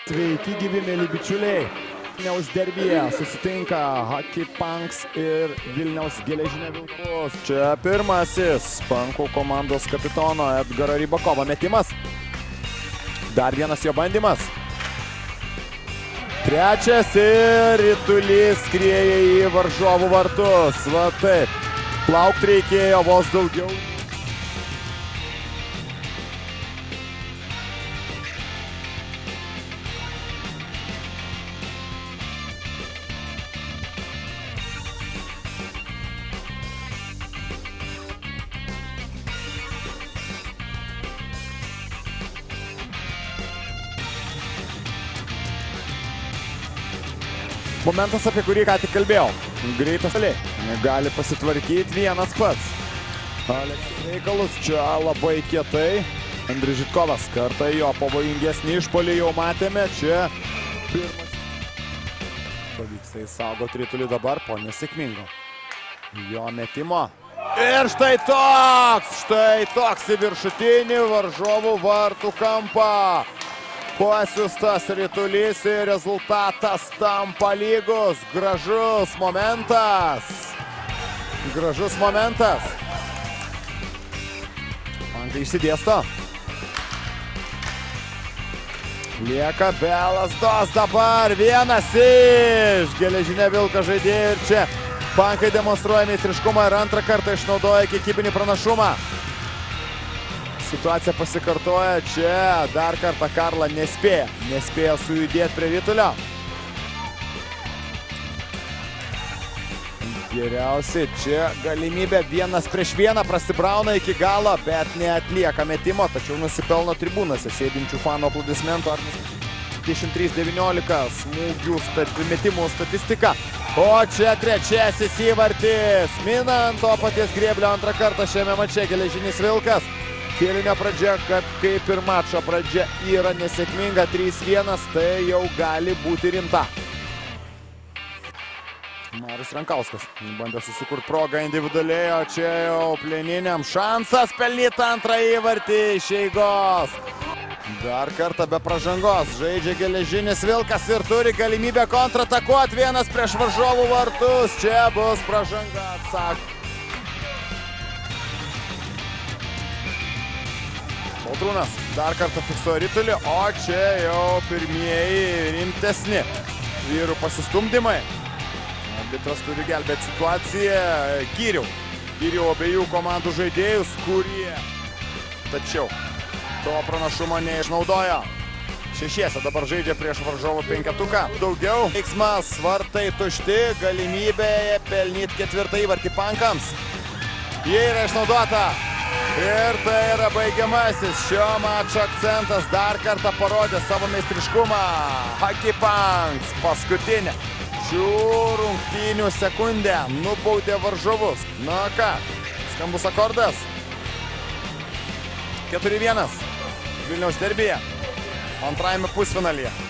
Sveiki, gyvi mėly bičiuliai. Vilniaus derbyje susitinka Hockey Punks ir Vilniaus Geležinė Vilkus. Čia pirmasis Punkų komandos kapitono Edgaro Rybakovo metimas. Dar vienas jo bandymas. Trečias ir ritulys skrieja į varžovų vartus. Va taip. Plaukt reikėjo vos daugiau. Momentas, apie kurį ką tik kalbėjau. Greitas gali pasitvarkyti vienas pats. Aleksas reikalus čia labai kietai. Andrius Žitkovas kartą jo pavojingesnį išpolį jau matėme. Čia pirmas. Pavyksta įsaugoti ritulį dabar po nesėkmingo jo metimo. Ir štai toks į viršutinį varžovų vartų kampą. Pasiustas ritulys ir rezultatas tampa lygus. Gražus momentas. Punkai išsidėsto. Lieka be lazdos dabar. Vienas iš Geležinė Vilko žaidėjų. Ir čia Punkai demonstruoja meistriškumą ir antrą kartą išnaudoja kiekybinį pranašumą. Situacija pasikartoja, čia dar kartą Karla nespėja sujudėti prie ritulio. Geriausiai čia galimybė 1-1 prasibrauna iki galo, bet neatlieka metimo, tačiau nusipelno tribūnose sėdinčių fanų aplodismentų. 23-19 smūgių metimų statistika. O čia trečiasis įvartis. Minant to paties grėblio antrą kartą šiame mače Geležinis Vilkas. Kėlinio pradžia, kaip ir mačo pradžia, yra nesėkminga 3-1, tai jau gali būti rimta. Marius Rankauskas bandė susikurti progą individualiai, o čia jau Pleniniam šansas pelnyti antrą įvartį iš eigos. Dar kartą be pražangos žaidžia Geležinis Vilkas ir turi galimybę kontratakuoti vienas prieš varžovų vartus. Čia bus pražanga, atsako. Baltrūnas dar kartą fiksuoja ritulį, o čia jau pirmieji rimtesni vyrų pasistumdymai. Arbitras turi gelbėti situaciją. Gyriau abiejų komandų žaidėjus, kurie tačiau to pranašumo neišnaudojo. Šešiese dabar žaidžia prieš varžovų penketuką. Daugiau veiksmas, vartai tušti, galimybė pelnyti ketvirtą įvartį Punkams. Jie yra išnaudota. Ir tai yra baigiamasis šio mačo akcentas. Dar kartą parodė savo meistriškumą. Hockey Punks paskutinę šių rungtynių sekundę nubaudė varžovus. Na ką, skambus akordas. 4-1 Vilniaus derbyje antrajame pusfinalyje.